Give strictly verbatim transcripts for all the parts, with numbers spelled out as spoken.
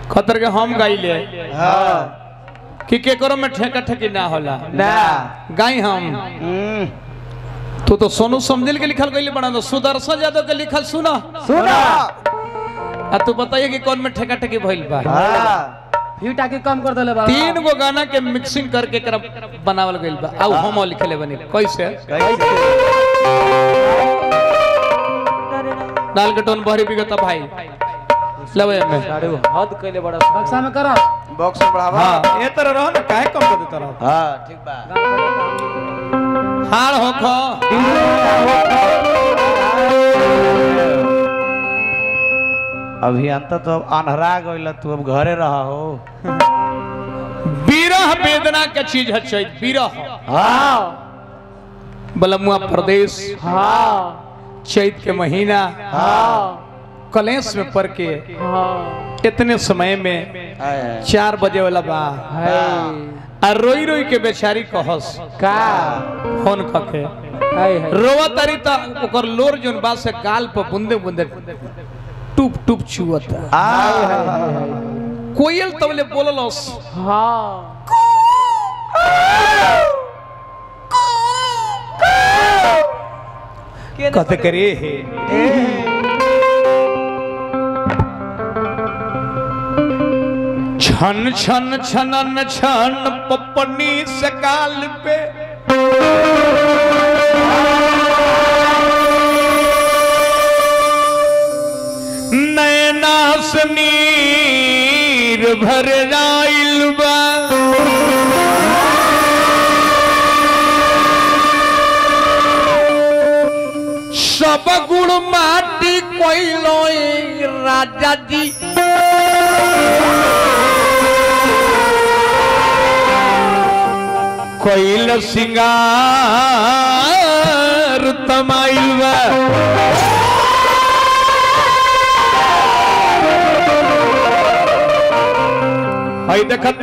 खतर के हम गाइले हां कि केकरो में ठेका ठेकी ना होला ना गाई हम तू तो सोनू समदिल के लिखल गइले बना दो सुदर्शन यादव के लिखल सुना सुना आ तू बताइए कि कौन में ठेका ठेकी भइल बा हां फ्यूटा के कम कर देले बा तीन गो गाना के मिक्सिंग करके कर बनावल गइल बा आ हम लिखले बनी कैसे डाल के टोन बहरी बिगत भाई लवे में सारे हद कइले बड़ा बक्सा में करा बॉक्स में बढ़ावा हां ए तरह रहो ना काहे कम कर देता रहो हां ठीक बा हार होखो अभी अंत तो अब अनहरा गइल तू अब घरे रहा हो विरह वेदना के चीज है चैत विरह हां बलमुआ प्रदेश हां चैत के महीना हां कलेश में पड़ के हां इतने समय में चार बजे वाला बा है आ रोई रोई के बेचारी कहस का फोन करके है है रोवा तारी ता ओकर लोर जोन बा से गाल पर बूंदे बूंदे टूप टूप छुअता कोयल तबले बोललस हां कहते करे हे छन छन छनन छन पपनी सकाल पे नैना से नीर भर जाइल बा सब गुण माटी कोइलो राजा जी कोइल सिंगार तमाइल बा हई देखत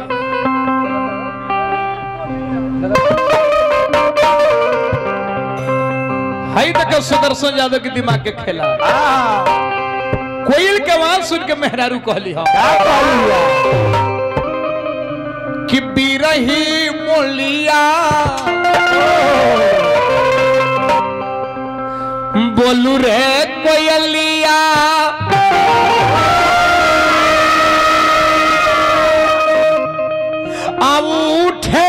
हई तक सुदर्शन यादव के दिमाग के खेला कोयल के आवाज सुन के मेहरारू कहली हम कि बिरही मोलिया बोलू रे कोयलिया अब उठे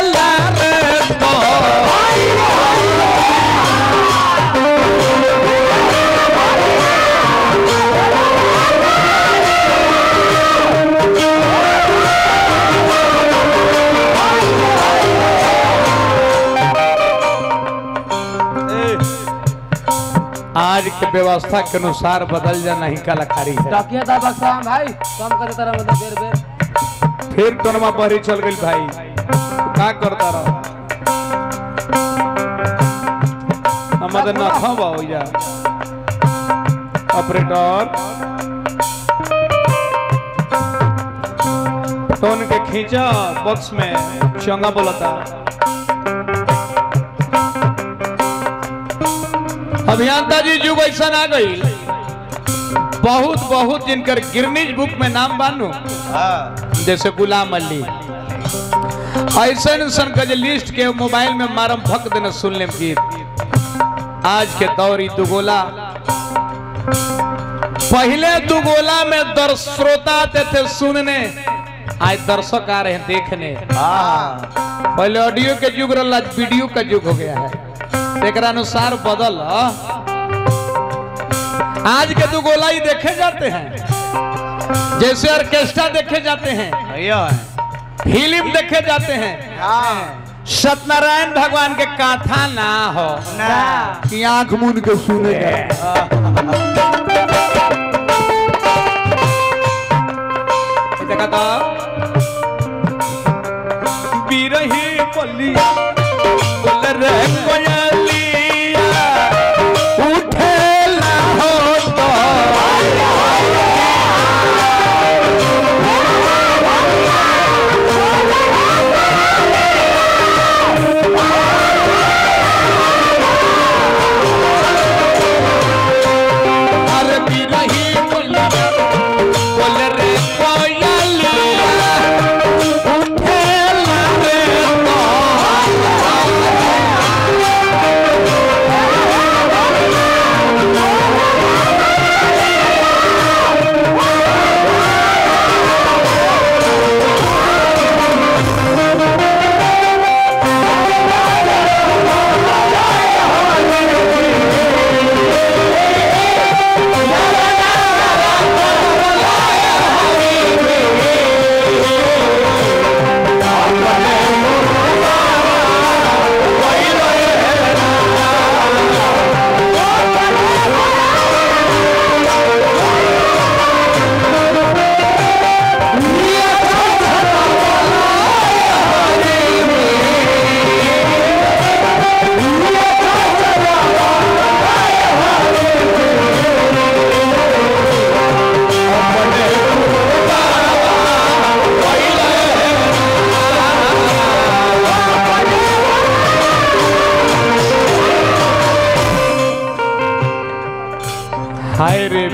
आज के व्यवस्था के अनुसार बदल जाना ही कलाकारी है। टकिया दा बक्सा भाई कम कर देता रहा मतलब देर बेर फिर टोनमा बहरी चल गई भाई का करता रहो हमारे ना खबा हो जा ऑपरेटर टोन के खींचा बॉक्स में चंगा बोलता अभियंता जी जुग ऐसा आ गई बहुत बहुत जिनकर गिरनीज बुक में नाम बानू जैसे गुलाम अली ऐसा इंसान का जो लिस्ट के मोबाइल में मारम भक देना सुन ले गीत आज के दौर दुगोला पहले दुगोला में दर्शक श्रोता आते थे सुनने आज दर्शक आ रहे हैं देखने पहले ऑडियो के युग रहा वीडियो का युग हो गया है एक अनुसार बदल आज के दो गोला ही देखे जाते हैं जैसे ऑर्केस्ट्रा देखे जाते हैं फिल्म देखे जाते हैं सत्यनारायण भगवान के कथा ना हो ना कि आंख मूंद के सुने देखा था बिरही बोली बोल रे कोयलिया उठे ला हो तो अरे बिरही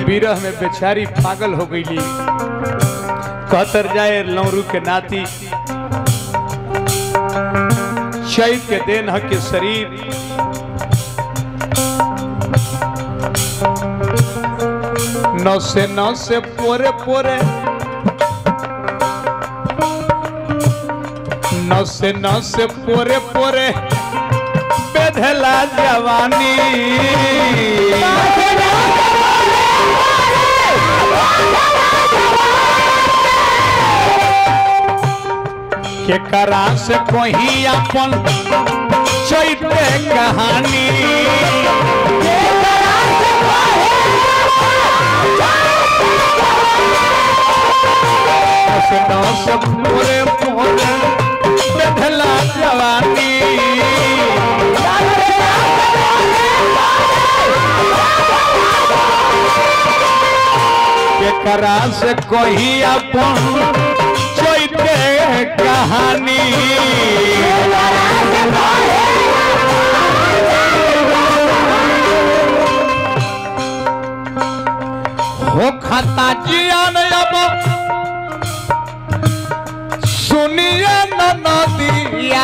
विरह में बेचारी पागल हो गई। कहतर जाए लौरू के नाती चैत के देन के शरीर नौसे नौसे पोरे पोरे नौसे नौसे पोरे पोरे बेधला जवानी के करा से कोई अपन चैत कहानी सब पूरे पूरे बेधला जवानी के करा से कोई अपन चैत कहानी हो खाता जियान अब सुनिए नदिया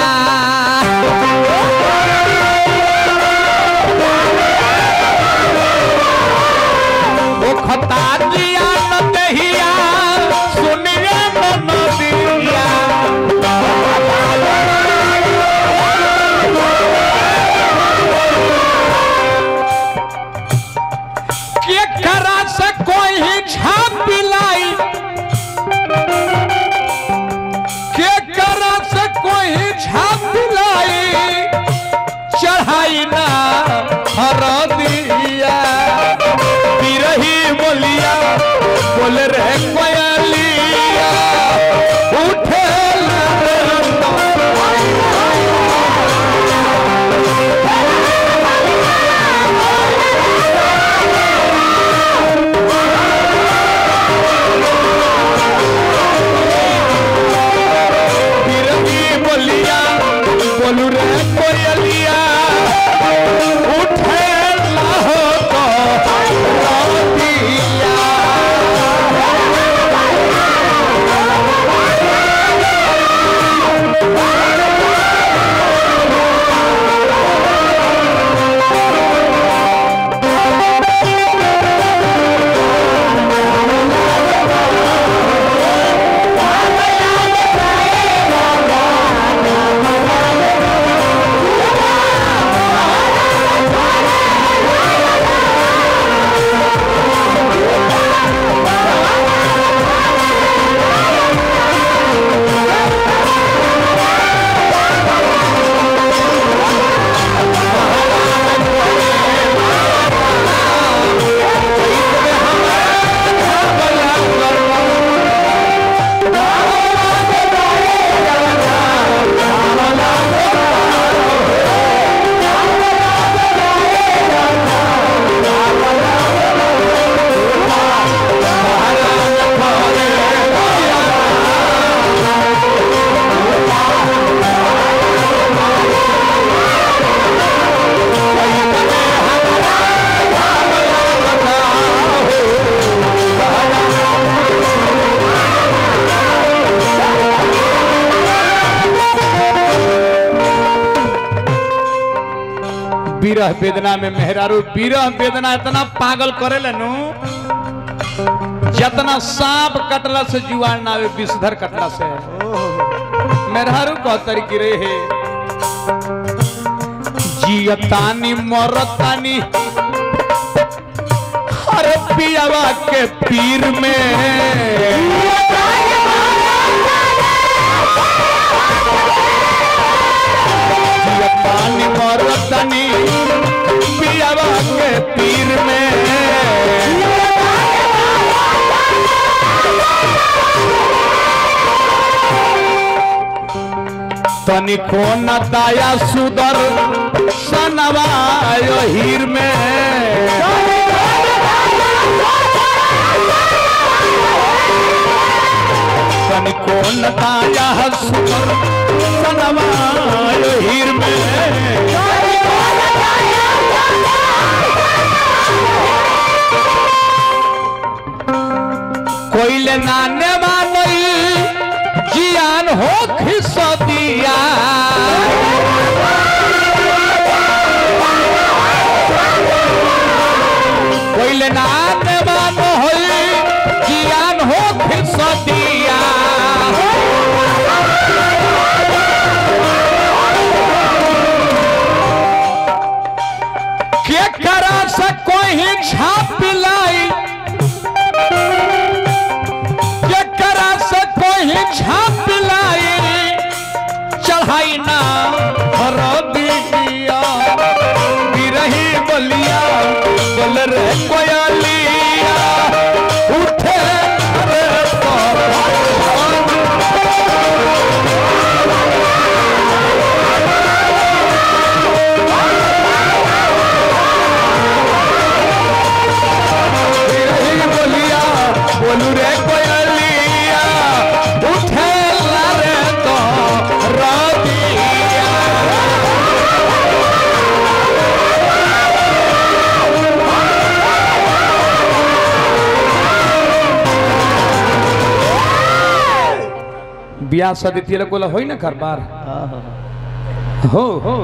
वो खता जिया नदिया सुनिए नदिया के करा से कोई ही छाप पिलाई के करा से कोई छाप पिलाई चढ़ाई ना हर दिया बिरही बोलिया बोल रे कोयलिया उठे बोलू रे कोयलिया उठे लाहो तो दिया विरह वेदना में मेहरारू विरह वेदना इतना पागल करे लेनु जितना सांप कटला से जुआन ना आवे विषधर कटला से मेहरारू कहतर की रे है जियतानी मरतानी हर पियावा के पीर में पानी मरतनी पियावा के पीर में तनिको न दाया सुदर सनवा हीर में तनिको न दाया सुदर सनवा हीर में कोइले नाने मानई जियान हो खिसदिया कोइले नाने मानो होई जियान हो खिसदिया के करा से कोई छाप लाई के करा से कोई छाप लाई चढ़ाई ना हर दिया बिरही बलिया बोल रे कोयलिया उठे रे बोलू रे कोयलिया उठे रे तो रदिया ब्याह शादी तेरे को होई ना घर बार हो हो